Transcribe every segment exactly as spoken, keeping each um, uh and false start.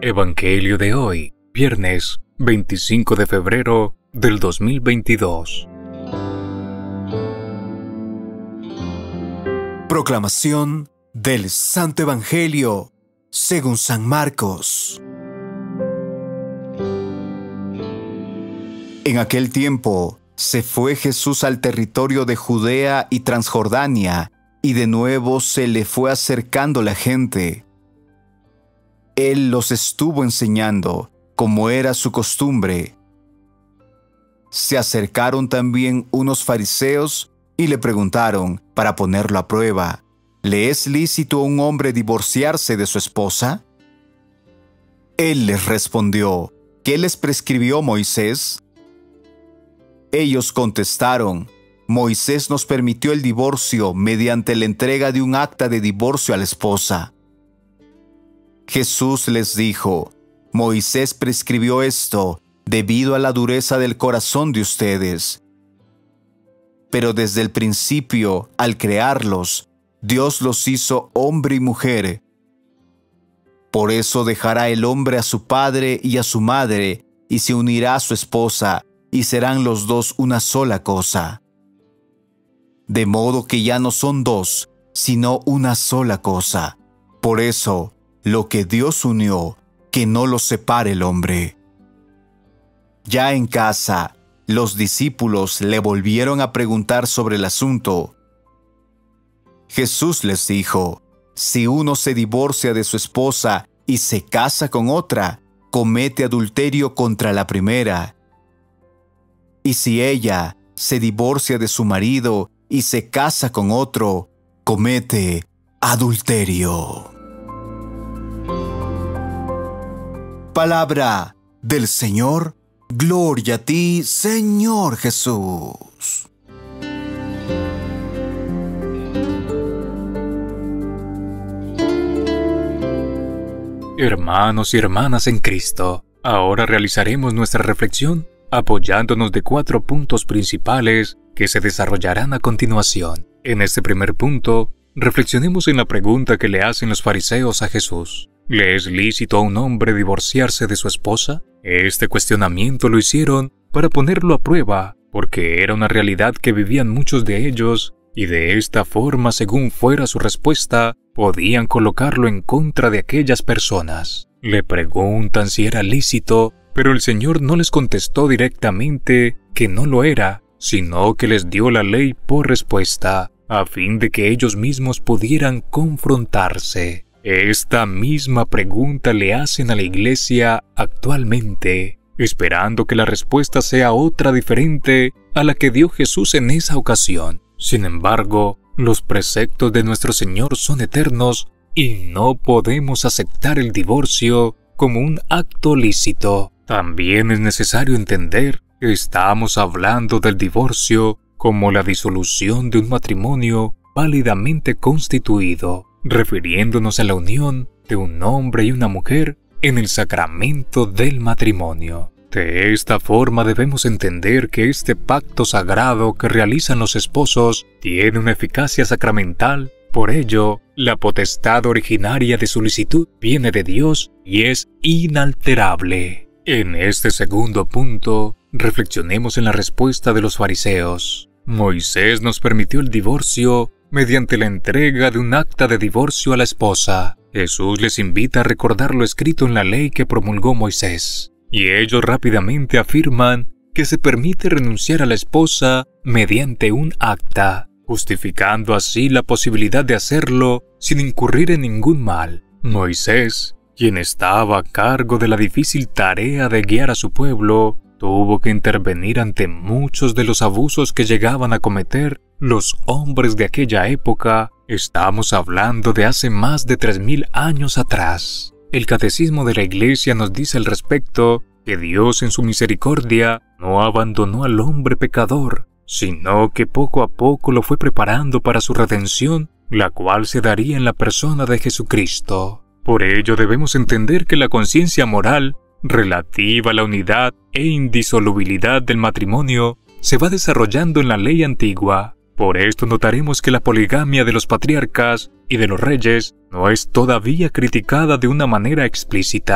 Evangelio de hoy, viernes veinticinco de febrero del dos mil veintidós. Proclamación del Santo Evangelio según San Marcos. En aquel tiempo se fue Jesús al territorio de Judea y Transjordania, y de nuevo se le fue acercando la gente. Él los estuvo enseñando, como era su costumbre. Se acercaron también unos fariseos y le preguntaron, para ponerlo a prueba, ¿le es lícito a un hombre divorciarse de su esposa? Él les respondió, ¿qué les prescribió Moisés? Ellos contestaron, Moisés nos permitió el divorcio mediante la entrega de un acta de divorcio a la esposa. Jesús les dijo, Moisés prescribió esto debido a la dureza del corazón de ustedes. Pero desde el principio, al crearlos, Dios los hizo hombre y mujer. Por eso dejará el hombre a su padre y a su madre, y se unirá a su esposa, y serán los dos una sola cosa. De modo que ya no son dos, sino una sola cosa. Por eso, lo que Dios unió, que no lo separe el hombre. Ya en casa, los discípulos le volvieron a preguntar sobre el asunto. Jesús les dijo, si uno se divorcia de su esposa y se casa con otra, comete adulterio contra la primera. Y si ella se divorcia de su marido y se casa con otro, comete adulterio. Palabra del Señor. Gloria a ti, Señor Jesús. Hermanos y hermanas en Cristo, ahora realizaremos nuestra reflexión apoyándonos de cuatro puntos principales que se desarrollarán a continuación. En este primer punto, reflexionemos en la pregunta que le hacen los fariseos a Jesús. ¿Le es lícito a un hombre divorciarse de su esposa? Este cuestionamiento lo hicieron para ponerlo a prueba, porque era una realidad que vivían muchos de ellos, y de esta forma, según fuera su respuesta, podían colocarlo en contra de aquellas personas. Le preguntan si era lícito, pero el Señor no les contestó directamente que no lo era, sino que les dio la ley por respuesta, a fin de que ellos mismos pudieran confrontarse. Esta misma pregunta le hacen a la Iglesia actualmente, esperando que la respuesta sea otra diferente a la que dio Jesús en esa ocasión. Sin embargo, los preceptos de nuestro Señor son eternos y no podemos aceptar el divorcio como un acto lícito. También es necesario entender que estamos hablando del divorcio como la disolución de un matrimonio válidamente constituido, refiriéndonos a la unión de un hombre y una mujer en el sacramento del matrimonio. De esta forma debemos entender que este pacto sagrado que realizan los esposos tiene una eficacia sacramental. Por ello, la potestad originaria de solicitud viene de Dios y es inalterable. En este segundo punto, reflexionemos en la respuesta de los fariseos. Moisés nos permitió el divorcio mediante la entrega de un acta de divorcio a la esposa. Jesús les invita a recordar lo escrito en la ley que promulgó Moisés, y ellos rápidamente afirman que se permite renunciar a la esposa mediante un acta, justificando así la posibilidad de hacerlo sin incurrir en ningún mal. Moisés, quien estaba a cargo de la difícil tarea de guiar a su pueblo, tuvo que intervenir ante muchos de los abusos que llegaban a cometer los hombres de aquella época. Estamos hablando de hace más de tres mil años atrás. El Catecismo de la Iglesia nos dice al respecto que Dios en su misericordia no abandonó al hombre pecador, sino que poco a poco lo fue preparando para su redención, la cual se daría en la persona de Jesucristo. Por ello debemos entender que la conciencia moral relativa a la unidad e indisolubilidad del matrimonio se va desarrollando en la ley antigua. Por esto notaremos que la poligamia de los patriarcas y de los reyes no es todavía criticada de una manera explícita.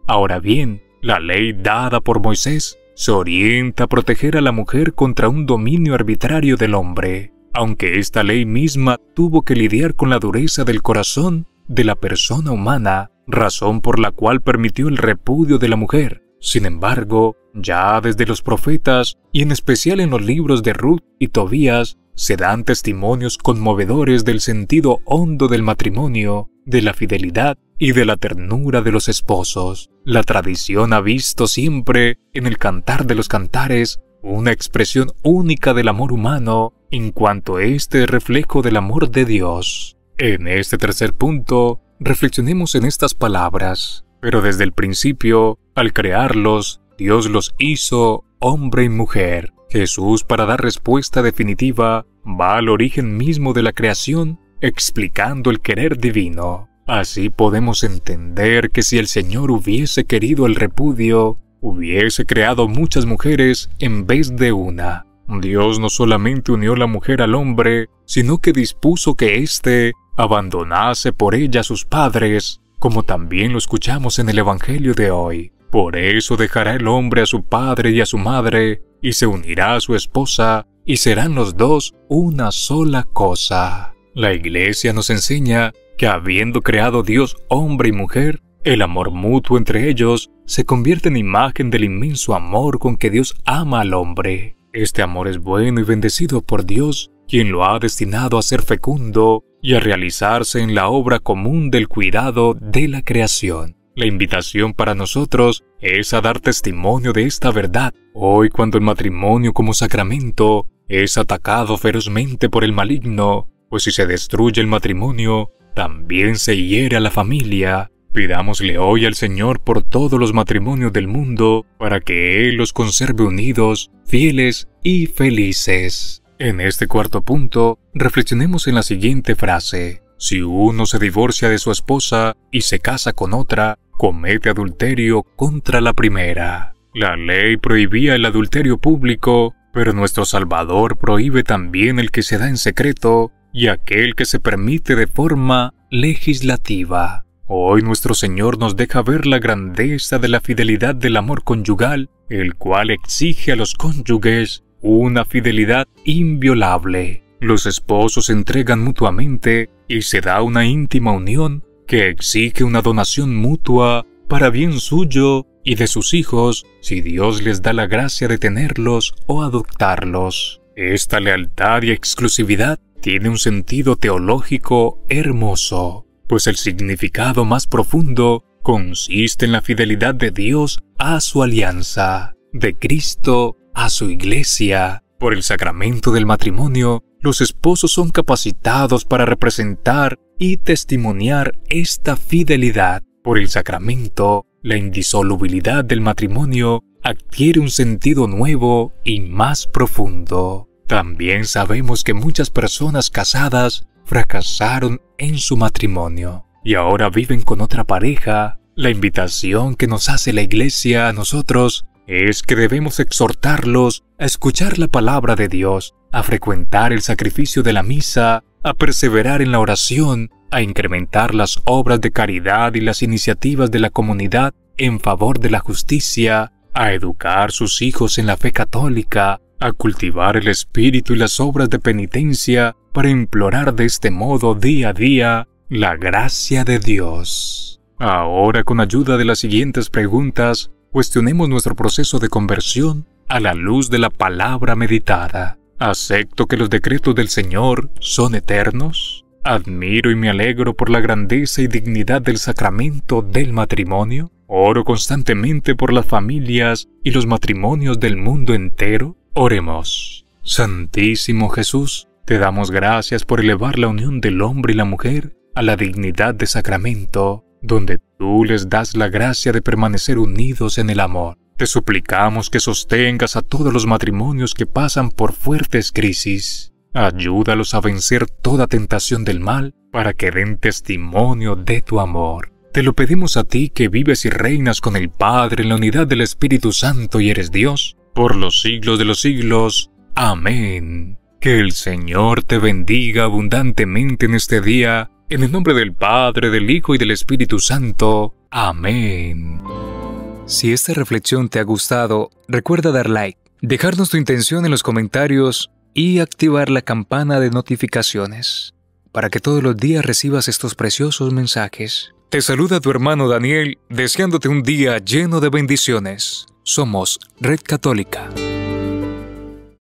Ahora bien, la ley dada por Moisés se orienta a proteger a la mujer contra un dominio arbitrario del hombre, aunque esta ley misma tuvo que lidiar con la dureza del corazón de la persona humana, razón por la cual permitió el repudio de la mujer. Sin embargo, ya desde los profetas, y en especial en los libros de Ruth y Tobías, se dan testimonios conmovedores del sentido hondo del matrimonio, de la fidelidad y de la ternura de los esposos. La tradición ha visto siempre, en el Cantar de los Cantares, una expresión única del amor humano, en cuanto este es reflejo del amor de Dios. En este tercer punto, reflexionemos en estas palabras. Pero desde el principio, al crearlos, Dios los hizo hombre y mujer. Jesús, para dar respuesta definitiva, va al origen mismo de la creación, explicando el querer divino. Así podemos entender que si el Señor hubiese querido el repudio, hubiese creado muchas mujeres en vez de una. Dios no solamente unió la mujer al hombre, sino que dispuso que éste abandonase por ella a sus padres, como también lo escuchamos en el Evangelio de hoy. Por eso dejará el hombre a su padre y a su madre, y se unirá a su esposa, y serán los dos una sola cosa. La Iglesia nos enseña que habiendo creado Dios hombre y mujer, el amor mutuo entre ellos se convierte en imagen del inmenso amor con que Dios ama al hombre. Este amor es bueno y bendecido por Dios, quien lo ha destinado a ser fecundo y a realizarse en la obra común del cuidado de la creación. La invitación para nosotros es a dar testimonio de esta verdad. Hoy, cuando el matrimonio como sacramento es atacado ferozmente por el maligno, pues si se destruye el matrimonio, también se hiere a la familia. Pidámosle hoy al Señor por todos los matrimonios del mundo, para que Él los conserve unidos, fieles y felices. En este cuarto punto, reflexionemos en la siguiente frase. Si uno se divorcia de su esposa y se casa con otra, comete adulterio contra la primera. La ley prohibía el adulterio público, pero nuestro Salvador prohíbe también el que se da en secreto y aquel que se permite de forma legislativa. Hoy nuestro Señor nos deja ver la grandeza de la fidelidad del amor conyugal, el cual exige a los cónyuges una fidelidad inviolable. Los esposos se entregan mutuamente y se da una íntima unión que exige una donación mutua para bien suyo y de sus hijos, si Dios les da la gracia de tenerlos o adoptarlos. Esta lealtad y exclusividad tiene un sentido teológico hermoso, pues el significado más profundo consiste en la fidelidad de Dios a su alianza, de Cristo a su Iglesia. Por el sacramento del matrimonio, los esposos son capacitados para representar y testimoniar esta fidelidad. Por el sacramento, la indisolubilidad del matrimonio adquiere un sentido nuevo y más profundo. También sabemos que muchas personas casadas fracasaron en su matrimonio y ahora viven con otra pareja. La invitación que nos hace la Iglesia a nosotros es que debemos exhortarlos a escuchar la palabra de Dios, a frecuentar el sacrificio de la misa, a perseverar en la oración, a incrementar las obras de caridad y las iniciativas de la comunidad en favor de la justicia, a educar sus hijos en la fe católica, a cultivar el espíritu y las obras de penitencia para implorar de este modo día a día la gracia de Dios. Ahora, con ayuda de las siguientes preguntas, cuestionemos nuestro proceso de conversión a la luz de la palabra meditada. ¿Acepto que los decretos del Señor son eternos? ¿Admiro y me alegro por la grandeza y dignidad del sacramento del matrimonio? ¿Oro constantemente por las familias y los matrimonios del mundo entero? Oremos. Santísimo Jesús, te damos gracias por elevar la unión del hombre y la mujer a la dignidad de sacramento, donde tú les das la gracia de permanecer unidos en el amor. Te suplicamos que sostengas a todos los matrimonios que pasan por fuertes crisis. Ayúdalos a vencer toda tentación del mal para que den testimonio de tu amor. Te lo pedimos a ti que vives y reinas con el Padre en la unidad del Espíritu Santo y eres Dios, por los siglos de los siglos. Amén. Que el Señor te bendiga abundantemente en este día, en el nombre del Padre, del Hijo y del Espíritu Santo. Amén. Si esta reflexión te ha gustado, recuerda dar like, dejarnos tu intención en los comentarios y activar la campana de notificaciones para que todos los días recibas estos preciosos mensajes. Te saluda tu hermano Daniel, deseándote un día lleno de bendiciones. Somos Red Católica.